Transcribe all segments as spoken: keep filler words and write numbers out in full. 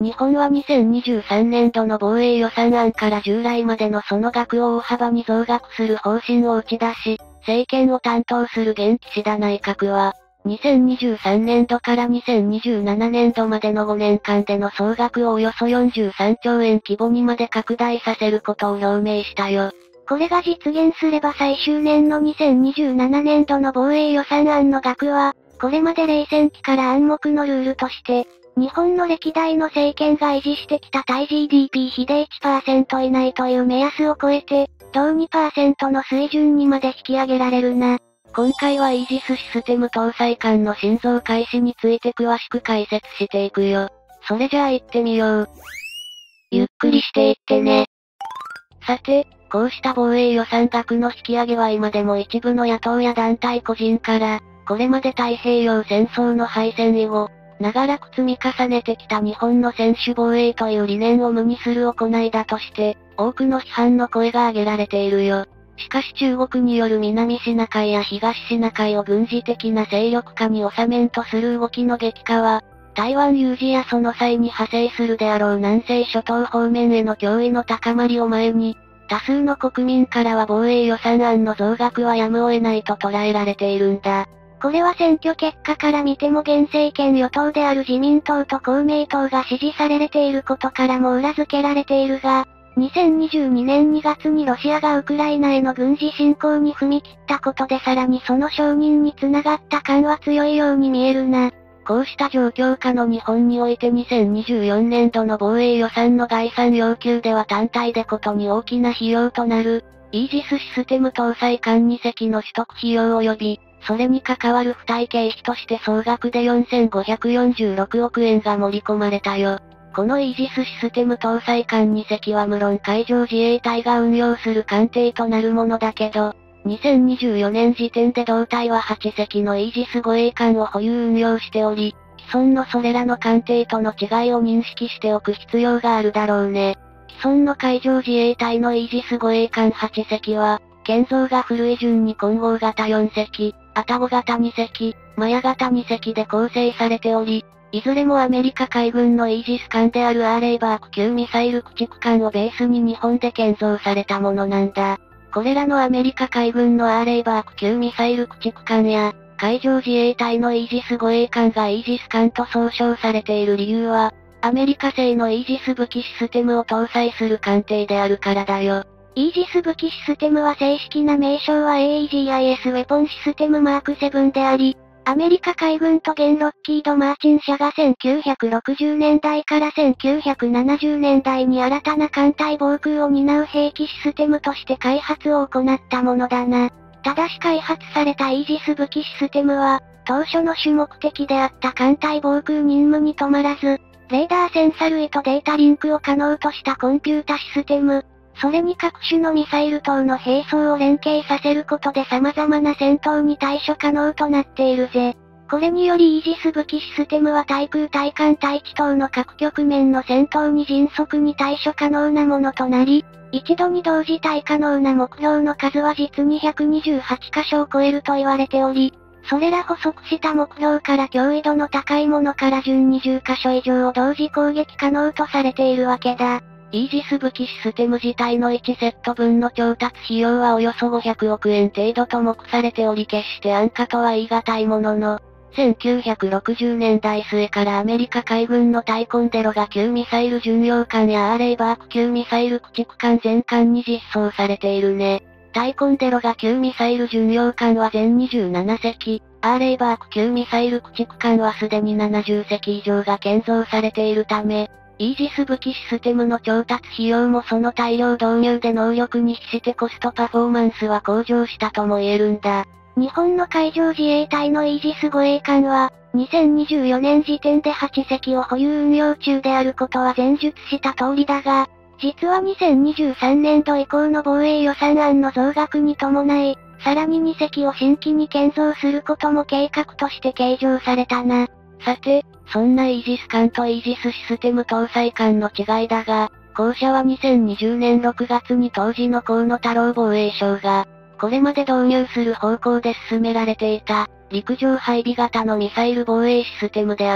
日本はにせんにじゅうさんねんどの防衛予算案から従来までのその額を大幅に増額する方針を打ち出し、政権を担当する現岸田内閣は、にせんにじゅうさんねんどからにせんにじゅうななねんどまでのごねんかんでの総額をおよそよんじゅうさんちょうえん規模にまで拡大させることを表明したよ。 これが実現すれば最終年のにせんにじゅうななねんどの防衛予算案の額は、これまで冷戦期から暗黙のルールとして、日本の歴代の政権が維持してきた対 ジーディーピー 比で いちパーセント 以内という目安を超えて、同 にパーセント の水準にまで引き上げられるな。 今回はイージスシステム搭載艦の新造開始について詳しく解説していくよ。それじゃあ行ってみよう。 ゆっくりしていってね。 さて、こうした防衛予算額の引き上げは今でも一部の野党や団体個人から、これまで太平洋戦争の敗戦以後、長らく積み重ねてきた日本の専守防衛という理念を無にする行いだとして、多くの批判の声が上げられているよ。しかし中国による南シナ海や東シナ海を軍事的な勢力下に収めんとする動きの激化は、台湾有事やその際に派生するであろう南西諸島方面への脅威の高まりを前に、多数の国民からは防衛予算案の増額はやむを得ないと捉えられているんだ。 これは選挙結果から見ても現政権与党である自民党と公明党が支持されていることからも裏付けられているが、にせんにじゅうにねんにがつにロシアがウクライナへの軍事侵攻に踏み切ったことでさらにその承認に繋がった感は強いように見えるな。 こうした状況下の日本においてにせんにじゅうよねんどの防衛予算の概算要求では単体でことに大きな費用となる、イージスシステム搭載艦にせきの取得費用及び、それに関わる付帯経費として総額でよんせんごひゃくよんじゅうろくおくえんが盛り込まれたよ。このイージスシステム搭載艦にせきは無論海上自衛隊が運用する艦艇となるものだけど、にせんにじゅうよねん時点で同隊ははちせきのイージス護衛艦を保有運用しており、既存のそれらの艦艇との違いを認識しておく必要があるだろうね。既存の海上自衛隊のイージス護衛艦はちせきは、建造が古い順に混合型よんせき、愛宕型にせき、マヤ型にせきで構成されており、いずれもアメリカ海軍のイージス艦であるアーレイバーク級ミサイル駆逐艦をベースに日本で建造されたものなんだ。これらのアメリカ海軍のアーレイバーク級ミサイル駆逐艦や、海上自衛隊のイージス護衛艦がイージス艦と総称されている理由は、アメリカ製のイージス武器システムを搭載する艦艇であるからだよ。 イージス武器システムは正式な名称は エーイージーアイエス ウェポンシステムマークセブンであり、アメリカ海軍と現ロッキード・マーチン社がせんきゅうひゃくろくじゅうねんだいからせんきゅうひゃくななじゅうねんだいに新たな艦隊防空を担う兵器システムとして開発を行ったものだな。ただし開発されたイージス武器システムは、当初の主目的であった艦隊防空任務に止まらず、レーダーセンサ類とデータリンクを可能としたコンピュータシステム、それに各種のミサイル等の並走を連携させることで様々な戦闘に対処可能となっているぜ。これによりイージス武器システムは対空対艦対地等の各局面の戦闘に迅速に対処可能なものとなり、一度に同時対可能な目標の数は実にひゃくにじゅうはちかしょを超えると言われており、それら補足した目標から脅威度の高いものから順にじゅっかしょ以上を同時攻撃可能とされているわけだ。 イージス武器システム自体のいちセット分の調達費用はおよそごひゃくおくえん程度と目されており決して安価とは言い難いものの、せんきゅうひゃくろくじゅうねんだいすえからアメリカ海軍のタイコンデロガ級ミサイル巡洋艦やアーレイバーク級ミサイル駆逐艦全艦に実装されているね。タイコンデロガ級ミサイル巡洋艦は全にじゅうななせき、アーレイバーク級ミサイル駆逐艦はすでにななじゅっせき以上が建造されているため、イージス武器システムの調達費用もその大量導入で能力に比してコストパフォーマンスは向上したとも言えるんだ。 日本の海上自衛隊のイージス護衛艦は、にせんにじゅうよねん時点ではちせきを保有運用中であることは前述した通りだが、実はにせんにじゅうさんねんど以降の防衛予算案の増額に伴い、さらににせきを新規に建造することも計画として計上されたな。 さて、そんなイージス艦とイージスシステム搭載艦の違いだが、後者はにせんにじゅうねんろくがつに当時の河野太郎防衛相が、これまで導入する方向で進められていた、陸上配備型のミサイル防衛システムである。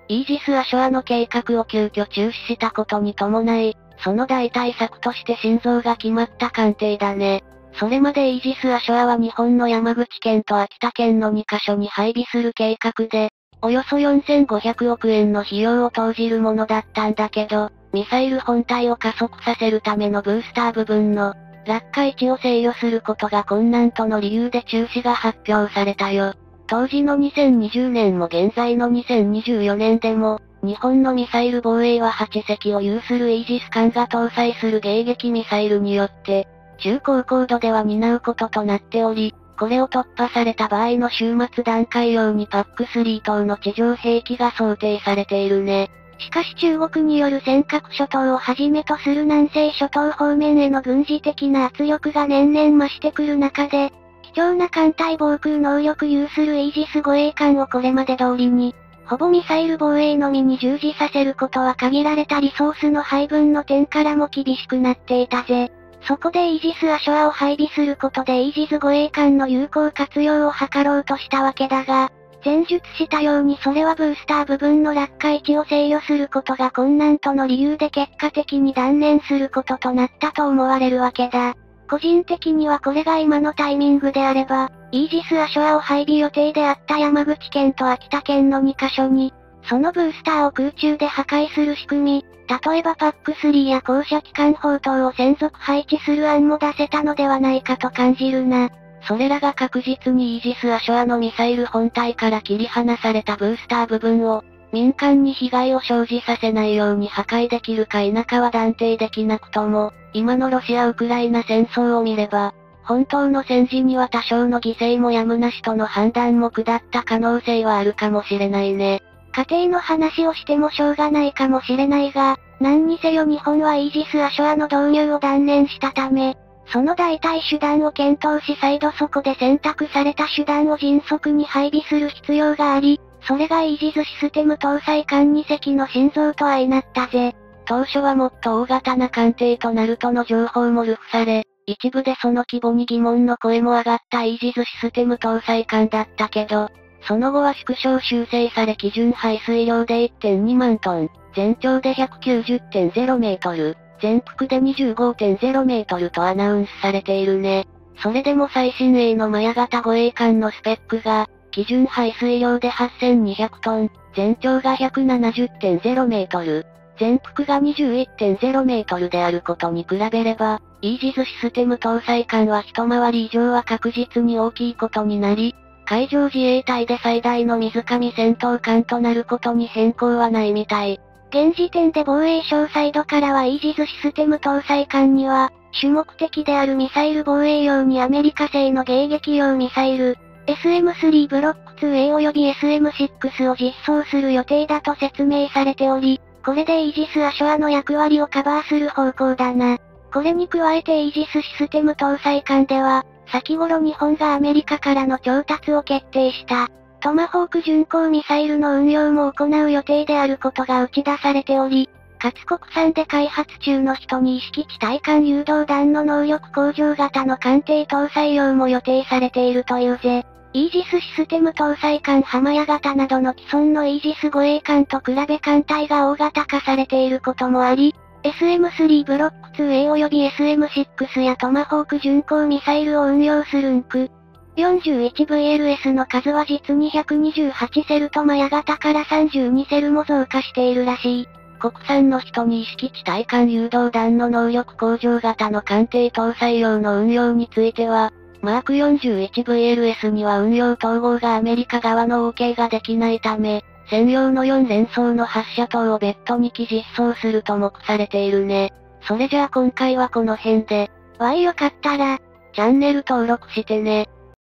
イージス・アショアの計画を急遽中止したことに伴い、その代替策として新造が決まった艦艇だね。それまでイージス・アショアは日本の山口県と秋田県のにカ所に配備する計画で、およそよんせんごひゃくおくえんの費用を投じるものだったんだけど、ミサイル本体を加速させるためのブースター部分の落下位置を制御することが困難との理由で中止が発表されたよ。当時のにせんにじゅうねんも現在のにせんにじゅうよねんでも、日本のミサイル防衛ははちせきを有するイージス艦が搭載する迎撃ミサイルによって、中高高度では担うこととなっており、これを突破された場合の終末段階用にパックスリー等の地上兵器が想定されているね。 しかし中国による尖閣諸島をはじめとする南西諸島方面への軍事的な圧力が年々増してくる中で、貴重な艦隊防空能力有するイージス護衛艦をこれまで通りに、ほぼミサイル防衛のみに従事させることは限られたリソースの配分の点からも厳しくなっていたぜ。そこでイージス・アショアを配備することでイージス護衛艦の有効活用を図ろうとしたわけだが、前述したようにそれはブースター部分の落下位置を制御することが困難との理由で結果的に断念することとなったと思われるわけだ。個人的にはこれが今のタイミングであれば、イージス・アショアを配備予定であった山口県と秋田県のにカ所に、そのブースターを空中で破壊する仕組み、例えばパックスリーや高射機関砲等を専属配置する案も出せたのではないかと感じるな。 それらが確実にイージス・アショアのミサイル本体から切り離されたブースター部分を、民間に被害を生じさせないように破壊できるか否かは断定できなくとも、今のロシア・ウクライナ戦争を見れば、本当の戦時には多少の犠牲もやむなしとの判断も下った可能性はあるかもしれないね。 家庭の話をしてもしょうがないかもしれないが、何にせよ日本はイージス・アショアの導入を断念したため、その代替手段を検討し再度そこで選択された手段を迅速に配備する必要があり、それがイージスシステム搭載艦に隻の心臓と相なったぜ。 当初はもっと大型な艦艇となるとの情報も流布され、一部でその規模に疑問の声も上がったイージスシステム搭載艦だったけど、その後は縮小修正され基準排水量で いってんにまんトン、全長で ひゃくきゅうじゅってんゼロメートル、全幅で にじゅうごてんゼロメートルとアナウンスされているね。それでも最新鋭のマヤ型護衛艦のスペックが、基準排水量ではっせんにひゃくトン、全長が ひゃくななじゅってんゼロメートル、全幅が にじゅういってんゼロメートルであることに比べれば、イージスシステム搭載艦は一回り以上は確実に大きいことになり、海上自衛隊で最大の水上戦闘艦となることに変更はないみたい。 現時点で防衛省サイドからはイージスシステム搭載艦には、主目的であるミサイル防衛用にアメリカ製の迎撃用ミサイル、エスエムスリー ブロック ツーエー 及び エスエムシックス を実装する予定だと説明されており、これでイージス・アショアの役割をカバーする方向だな。これに加えてイージスシステム搭載艦では、先頃日本がアメリカからの調達を決定した、トマホーク巡航ミサイルの運用も行う予定であることが打ち出されており、かつ国産で開発中の人に意識地対艦誘導弾の能力向上型の艦艇搭載用も予定されているというぜ。イージスシステム搭載艦浜屋型などの既存のイージス護衛艦と比べ艦隊が大型化されていることもあり、エスエムスリー ブロック ツーエー 及び エスエムシックス やトマホーク巡航ミサイルを運用するンク よんじゅういちブイエルエス の数は実にひゃくにじゅうはちセルとマヤ型からさんじゅうにセルも増加しているらしい。 国産の人に意識地対艦誘導弾の能力向上型の艦艇搭載用の運用については、マーク よんじゅういちブイエルエス には運用統合がアメリカ側の OK ができないため、専用のよん連装の発射塔を別途に機実装すると目されているね。それじゃあ今回はこの辺で。 わいよかったら、 チャンネル登録してね。